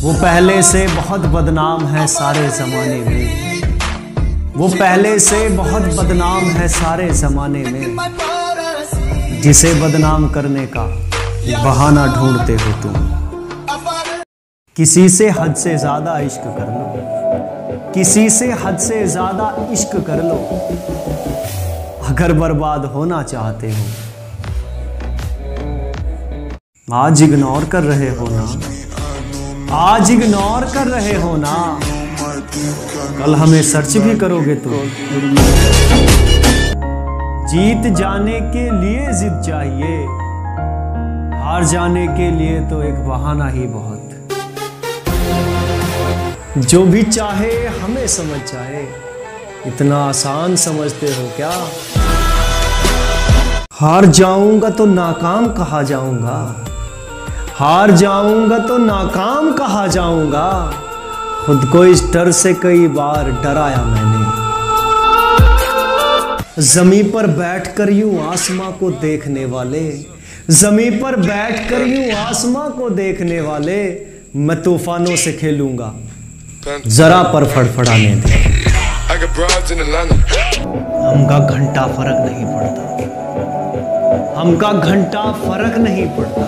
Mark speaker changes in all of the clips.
Speaker 1: वो पहले से बहुत बदनाम है सारे जमाने में, वो पहले से बहुत बदनाम है सारे जमाने में। जिसे बदनाम करने का बहाना ढूंढते हो तुम। किसी से हद से ज्यादा इश्क कर लो, किसी से हद से ज्यादा इश्क कर लो, अगर बर्बाद होना चाहते हो। आज इग्नोर कर रहे हो ना, आज इग्नोर कर रहे हो ना, कल हमें सर्च भी करोगे तुम। जीत जाने के लिए जिद चाहिए, हार जाने के लिए तो एक बहाना ही बहुत। जो भी चाहे हमें समझ जाए, इतना आसान समझते हो क्या? हार जाऊंगा तो नाकाम कहा जाऊंगा, हार जाऊंगा तो नाकाम कहा जाऊंगा। खुद को इस डर से कई बार डराया मैंने। जमीन पर बैठकर यूं आसमां को देखने वाले, जमीन पर बैठकर यूं आसमां को देखने वाले, मैं तूफानों से खेलूंगा, जरा पर फड़फड़ाने दे। हमका घंटा फर्क नहीं पड़ता, हमका घंटा फर्क नहीं पड़ता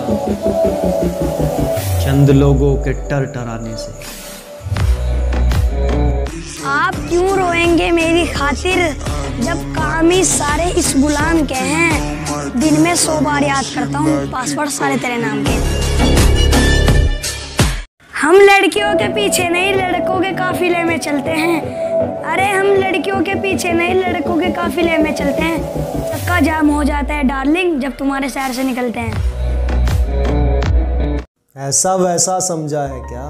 Speaker 1: चंद लोगों के टरटराने से।
Speaker 2: आप क्यों रोएंगे मेरी खातिर, जब काम ही सारे इस गुलाम के हैं। दिन में 100 बार याद करता हूँ पासवर्ड सारे तेरे नाम के। हम लड़कियों के पीछे नहीं लड़कों के काफिले में चलते हैं। अरे हम लड़कियों के पीछे नहीं लड़कों के काफिले में चलते हैं। चक्का जाम हो जाता है डार्लिंग जब तुम्हारे शहर से निकलते हैं।
Speaker 1: ऐसा वैसा समझा है क्या,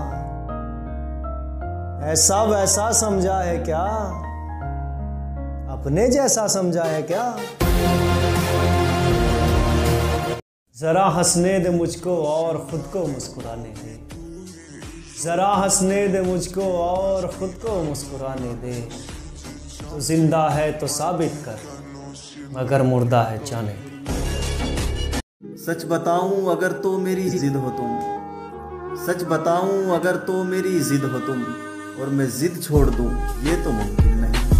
Speaker 1: ऐसा वैसा समझा है क्या, अपने जैसा समझा है क्या? जरा हंसने दे मुझको और खुद को मुस्कुराने दे, जरा हंसने दे मुझको और खुद को मुस्कुराने दे। तो जिंदा है तो साबित कर, मगर मुर्दा है जाने दे।
Speaker 3: सच बताऊं अगर तो मेरी जिद हो तुम, सच बताऊं अगर तो मेरी जिद हो तुम, और मैं जिद छोड़ दूं ये तो मुमकिन नहीं।